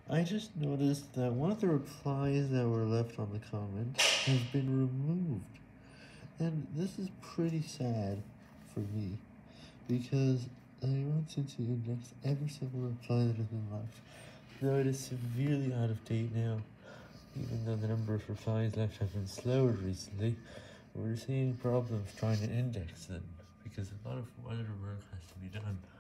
I just noticed that one of the replies that were left on the comment has been removed. And this is pretty sad for me, because I wanted to index every single reply that has been left, though it is severely out of date now. Even though the number of replies left have been slower recently, we're seeing problems trying to index them, because a lot of other work has to be done.